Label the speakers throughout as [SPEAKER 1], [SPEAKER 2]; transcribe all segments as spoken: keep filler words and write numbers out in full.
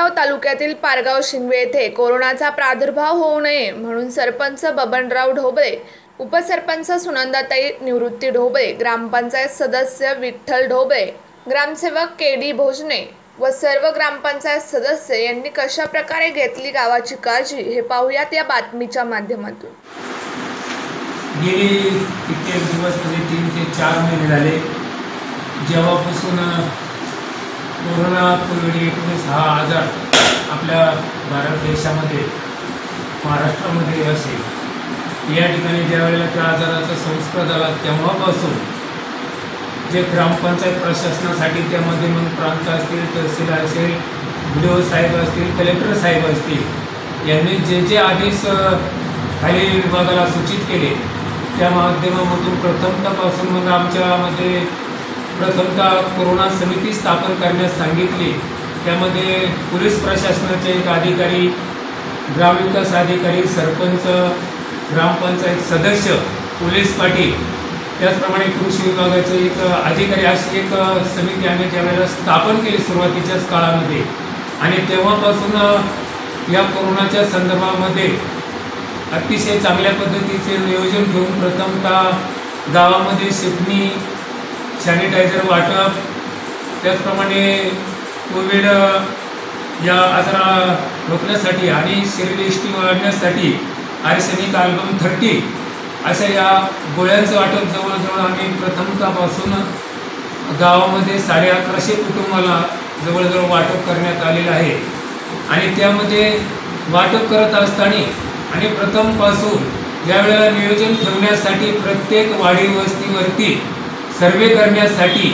[SPEAKER 1] बबनराव तालुक्यातील पारगाव शिंगवे येथे कोरोनाचा प्रादुर्भाव होऊ नये म्हणून सरपंच बबनराव ढोबळे, उपसरपंच सुनंदाताई निवृत्ती ढोबळे, ग्रामपंचायत सदस्य विठ्ठल ढोबळे, ग्रामसेवक के डी भोजने व सर्व ग्रामपंचायत सदस्य यांनी कशा प्रकारे घेतली गावाची काळजी हे पाहूयात या बातमीच्या माध्यमातून।
[SPEAKER 2] गेली कित्येक दिवस म्हणजे तीन ते चार महिने झाले जेव्हापासून कोरोना कोविड एकोणीस हा आजार आपल्या भारत देशामध्ये महाराष्ट्रामध्ये असेल या ठिकाणी ज्यावेळेला त्या आजाराचा संस्कार झाला तेव्हापासून जे ग्रामपंचायत प्रशासनासाठी त्यामध्ये मग प्रांत असतील, तहसीलदार असेल, बी डी ओ साहेब असतील, कलेक्टर साहेब असतील यांनी जे जे आदेश खाली विभागाला सूचित केले त्या माध्यमातून प्रथमतापासून मग आमच्यामध्ये प्रथमतः कोरोना समिती स्थापन करण्यास सांगितली। त्यामध्ये पोलीस प्रशासनाचे एक अधिकारी, ग्रामविकास अधिकारी, सरपंच, ग्रामपंचायत सदस्य, पोलीस पाटील, त्याचप्रमाणे कृषी विभागाचे एक अधिकारी अशी एक समिती आम्ही त्यावेळेला स्थापन केली सुरुवातीच्याच काळामध्ये। आणि तेव्हापासून या कोरोनाच्या संदर्भामध्ये अतिशय चांगल्या पद्धतीचे नियोजन घेऊन प्रथमतः गावामध्ये शिपणी, सॅनिटायझर वाटप, त्याचप्रमाणे कोविड या आजाराला रोखण्यासाठी आणि शरीरयष्टी वाढण्यासाठी आर्सेनिक अल्बम थर्टी अशा या गोळ्यांचं वाटप जवळजवळ आम्ही प्रथमतापासून गावामध्ये साडे अकराशे कुटुंबाला जवळजवळ वाटप करण्यात आलेलं आहे। आणि त्यामध्ये वाटप करत असताना आणि प्रथमपासून ज्यावेळेला नियोजन ठेवण्यासाठी प्रत्येक वाडी वस्तीवरती सर्वे करण्यासाठी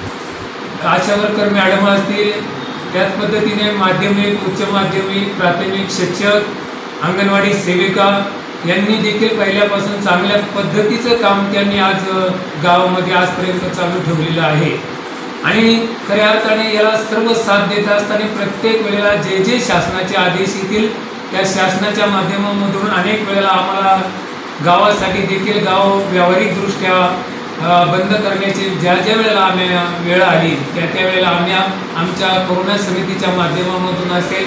[SPEAKER 2] आशा वर्कर मॅडम असतील, त्याच पद्धतीने माध्यमिक, उच्च माध्यमिक, प्राथमिक शिक्षक, अंगणवाडी सेविका यांनी देखील पहिल्यापासून चांगल्या पद्धतीचं काम त्यांनी आज गावामध्ये आजपर्यंत चालू ठेवलेलं आहे। आणि खऱ्या अर्थाने याला सर्व साथ देत असताना प्रत्येक वेळेला जे जे शासनाचे आदेश येतील त्या शासनाच्या माध्यमामधून अनेक वेळेला आम्हाला गावासाठी देखील गाव व्यावहारिकदृष्ट्या बंद करण्याची ज्या ज्या वेळेला आम्ही वेळ आली त्या त्या वेळेला आम्ही आमच्या कोरोना समितीच्या माध्यमामधून असेल,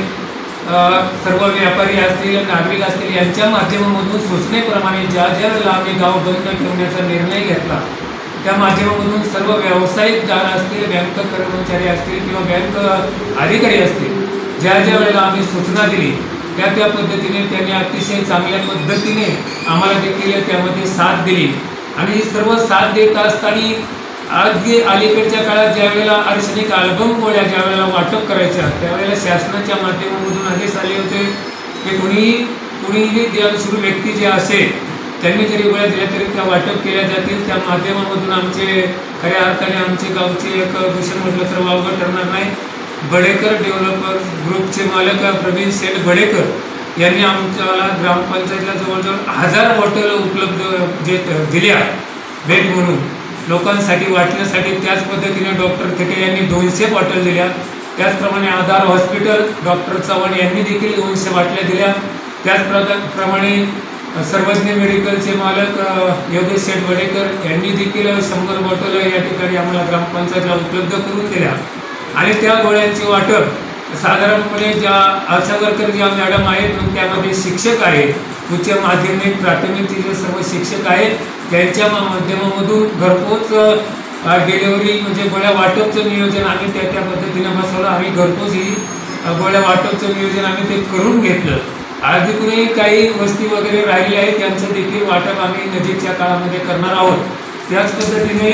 [SPEAKER 2] सर्व व्यापारी असतील, नागरिक असतील यांच्या माध्यमामधून सूचनेप्रमाणे ज्या ज्या वेळेला आम्ही गाव बंद ठेवण्याचा निर्णय घेतला त्या माध्यमामधून सर्व व्यावसायिकदार असतील, बँक कर्मचारी असतील किंवा बँक अधिकारी असतील ज्या ज्या वेळेला आम्ही सूचना दिली त्या त्या पद्धतीने त्यांनी अतिशय चांगल्या पद्धतीने आम्हाला देखील त्यामध्ये साथ दिली। आणि सर्व साथ देत असताना अगदी अलीकडच्या काळात ज्या वेळेला आर्सेनिक अल्बम गोळ्या ज्या वेळेला वाटप करायच्या त्यावेळेला शासनाच्या माध्यमामधून आदेश आले होते की कोणी कुणीही देणशूर व्यक्ती जे असेल त्यांनी जरी गोळ्या दिल्या तरी त्या वाटप केल्या जातील। त्या माध्यमामधून आमचे खऱ्या अर्थाने आमचे गावचे एक भूषण म्हटलं तर वावगं ठरणार नाही, बडेकर डेव्हलपर ग्रुपचे मालक प्रवीण शेठ बडेकर यांनी आमच्याला ग्रामपंचायतला जवळजवळ हजार बॉटल उपलब्ध जे दिल्या भेट म्हणून लोकांसाठी वाटण्यासाठी। त्याच पद्धतीने डॉक्टर थेटे यांनी दोनशे बॉटल दिल्या, त्याचप्रमाणे आधार हॉस्पिटल डॉक्टर चव्हाण यांनी देखील दोनशे बाटल्या दिल्या, त्याचप्रमाणे सर्वज्ञ मेडिकलचे मालक योगेश शेठ बडेकर यांनी देखील शंभर बॉटल या ठिकाणी आम्हाला ग्रामपंचायतला उपलब्ध करून दिल्या। आणि त्या गोळ्यांचे वाटप साधारणपणे ज्या आशा वर्कर ज्या मॅडम आहेत मग त्यामध्ये शिक्षक आहेत, उच्च माध्यमिक प्राथमिकचे जे सर्व शिक्षक आहेत त्यांच्या माध्यमामधून घरपोच डिलेवरी म्हणजे गोळ्या वाटपचं नियोजन आम्ही त्या त्या पद्धतीने बसवलं। आम्ही घरपोच ही गोळ्या वाटपचं नियोजन आम्ही ते करून घेतलं। अजूनही काही वस्ती वगैरे राहिली आहे त्यांचं देखील वाटप आम्ही नजीकच्या काळामध्ये करणार आहोत। त्याच पद्धतीने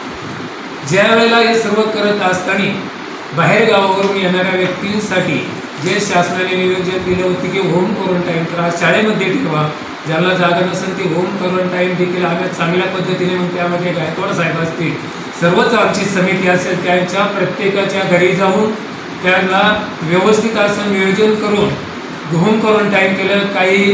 [SPEAKER 2] ज्या वेळेला हे सर्व करत असताना बाहेर गावावरून येणाऱ्या व्यक्तींसाठी जे शासनाने नियोजन दिले होते की होम क्वारंटाईन करा, शाळेमध्ये ठेवा, ज्याला जागा नसेल ते होम क्वारंटाईन देखील आम्ही चांगल्या पद्धतीने मग त्यामध्ये गायकवाड साहेब असतील, सर्वच आमची समिती असेल त्यांच्या प्रत्येकाच्या घरी जाऊन त्यांना व्यवस्थित असं नियोजन करून होम क्वारंटाईन केलं। काही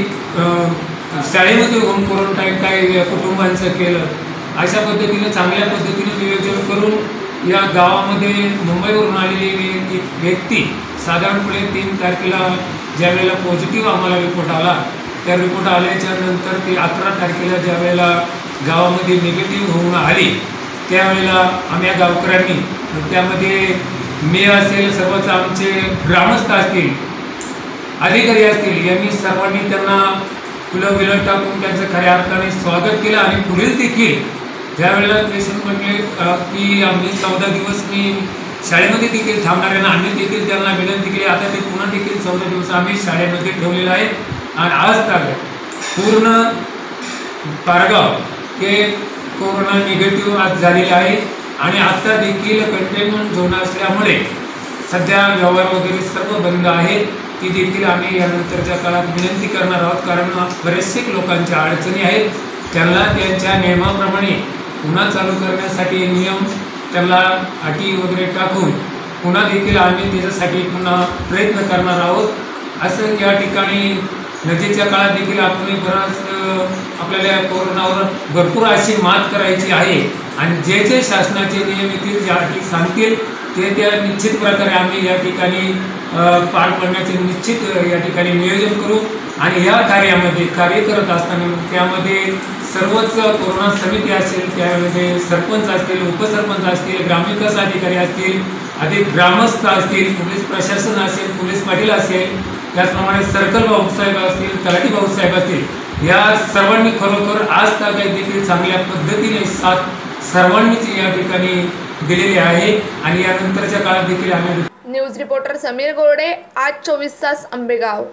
[SPEAKER 2] शाळेमध्ये होम क्वारंटाईन काही कुटुंबांचं केलं। अशा पद्धतीने चांगल्या पद्धतीने नियोजन करून या गावामध्ये मुंबईवरून आलेली एक व्यक्ती साधारणपणे तीन तारखेला ज्या वेळेला पॉझिटिव्ह आम्हाला रिपोर्ट आला त्या रिपोर्ट आल्याच्या नंतर ते अकरा तारखेला ज्या वेळेला गावामध्ये निगेटिव्ह होऊन आली त्यावेळेला आम्ही गावकऱ्यांनी त्यामध्ये मी असेल, सर्वच आमचे ग्रामस्थ असतील, अधिकारी असतील, यांनी सर्वांनी त्यांना फुलं बिलं टाकून त्यांचं खऱ्या अर्थाने स्वागत केलं. आणि पुढील देखील ज्यावेळेला पेशंट म्हटले की आम्ही चौदा दिवस मी शाळेमध्ये देखील थांबणार आहे ना, आम्ही देखील त्यांना विनंती केली. आता ते पुन्हा देखील चौदा दिवस आम्ही शाळेमध्ये ठेवलेलं आहे. आणि आज तर पूर्ण पारगाव हे कोरोना निगेटिव्ह आज झालेले आहे. आणि आता देखील कंटेनमेंट झोन असल्यामुळे सध्या व्यवहार वगैरे सर्व बंद आहे. ती देखील आम्ही यानंतरच्या काळात विनंती करणार आहोत, कारण बरेचसे लोकांच्या अडचणी आहेत. त्यांना त्यांच्या नियमाप्रमाणे पुन्हा चालू करण्यासाठी नियम त्यांना अटी वगैरे टाकून पुन्हा देखील आम्ही त्याच्यासाठी पुन्हा प्रयत्न करणार आहोत. असं या ठिकाणी नजीकच्या काळात देखील आपण बराच आपल्याला कोरोनावर भरपूर अशी मात करायची आहे. आणि जे जे शासनाचे नियम येतील, ज्या अटी सांगतील ते त्या निश्चित प्रकारे आम्ही या ठिकाणी पार पडण्याचे निश्चित या ठिकाणी नियोजन करू. आणि या कार्यामध्ये कार्य करत असताना त्यामध्ये सर्वच कोरोना समिती असेल, त्यामध्ये सरपंच असतील, उपसरपंच असतील, ग्रामविकास अधिकारी असतील, अधिक ग्रामस्थ असतील, पोलीस प्रशासन असेल, पोलीस पाटील असेल, त्याचप्रमाणे सर्कल भाऊसाहेब असतील, तलाठी भाऊसाहेब असतील, या सर्वांनी खरोखर आज तागायत देखील चांगल्या पद्धतीने साथ सर्वांनीच या ठिकाणी दिलेली आहे. आणि यानंतरच्या काळात देखील आम्ही.
[SPEAKER 1] न्यूज रिपोर्टर समीर गोरडे, आज चोवीस तास आंबेगाव.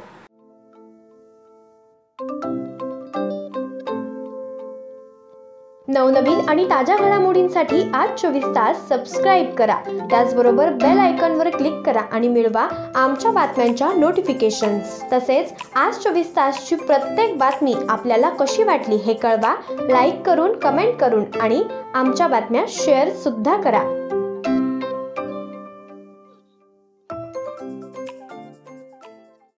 [SPEAKER 3] नवनवीन आणि ताज्या घडामोडींसाठी आज चोवीस तास सबस्क्राईब करा. त्याचबरोबर बेल आयकॉनवर क्लिक करा आणि मिळवा आमच्या बातम्यांच्या नोटिफिकेशन्स. तसेच आज चोवीस तासची प्रत्येक बातमी आपल्याला कशी वाटली हे कळवा. लाईक करून, कमेंट करून आणि आमच्या बातम्या शेअर सुद्धा करा.